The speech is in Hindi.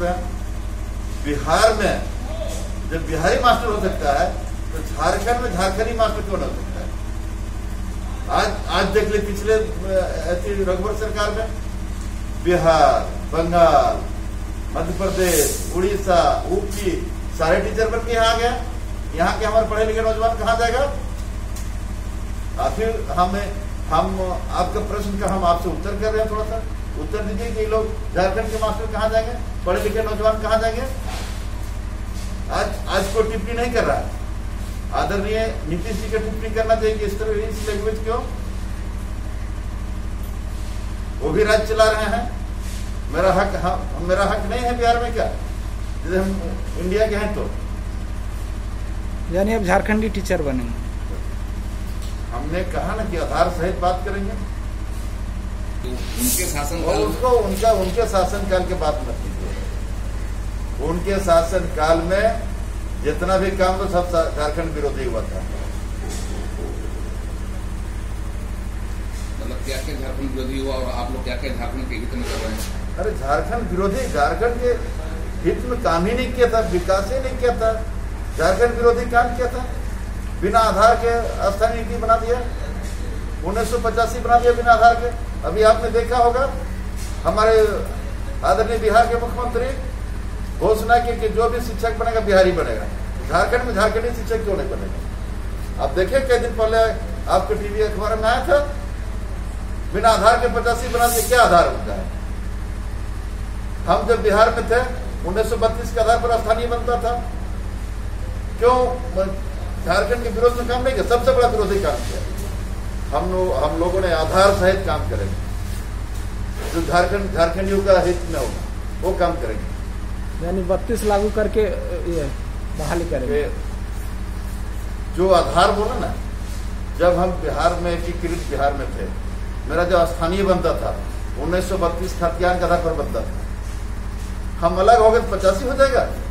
पे हैं। बिहार में जब बिहारी मास्टर हो सकता है तो झारखंड में झारखंडी मास्टर क्यों नहीं हो सकता है? आज देख ले, पिछले रघुवर सरकार में बिहार, बंगाल, मध्य प्रदेश, उड़ीसा, यूपी सारे टीचर बन के यहाँ आ गया। यहाँ के हमारे पढ़े लिखे नौजवान कहाँ जाएगा? फिर हम आपका प्रश्न का हम आपसे उत्तर कर रहे हैं, थोड़ा सा उत्तर दीजिए कि लोग झारखंड के मास्टर कहाँ जाएंगे, पढ़े लिखे नौजवान कहाँ जाएंगे? आज कोई टिप्पणी नहीं कर रहा है। आदरणीय नीतीश जी को टिप्पणी करना चाहिए कि इस तरह इस लैंग्वेज क्यों? वो भी राज्य चला रहे हैं। मेरा हक नहीं है बिहार में क्या? जैसे हम इंडिया के हैं तो यानी अब झारखंडी टीचर बनेंगे। हमने कहा ना कि आधार सहित बात करेंगे। उनके शासन और उसको उनके शासनकाल के बात मत कीजिए। उनके शासनकाल में जितना भी काम तो सब झारखंड विरोधी हुआ था। मतलब क्या क्या झारखंड विरोधी हुआ और आप लोग क्या क्या झारखंड के हित में कर रहे हैं? अरे झारखंड विरोधी झारखंड के हित में काम ही नहीं किया था, विकास ही नहीं किया था। झारखंड विरोधी काम किया था। बिना आधार के स्थानीय नीति बना दिया, 1985 बना दिया बिना आधार के। अभी आपने देखा होगा हमारे आदरणीय बिहार के मुख्यमंत्री घोषणा की कि जो भी शिक्षक बनेगा बिहारी बनेगा। झारखंड में झारखंडी शिक्षक क्यों नहीं बनेगा? आप देखिए कई दिन पहले आपके टीवी अखबार में आया था, बिना आधार के 85 बना दिया। क्या आधार होता है? हम जब बिहार में थे 1932 के आधार पर स्थानीय बनता था। क्यों झारखंड के विरोध में काम नहीं किया? सबसे बड़ा विरोधी काम किया। हम लोगों ने आधार सहित काम करेंगे, जो झारखंडियों का हित में होगा वो काम करेंगे। यानी 32 लागू करके ये बहाली करेंगे। जो आधार बोला ना, जब हम बिहार में एकीकृत बिहार में थे, मेरा जो स्थानीय बनता था 1932 खाद्यान्न के आधार पर बनता था। हम अलग हो गए तो 85 हो जाएगा।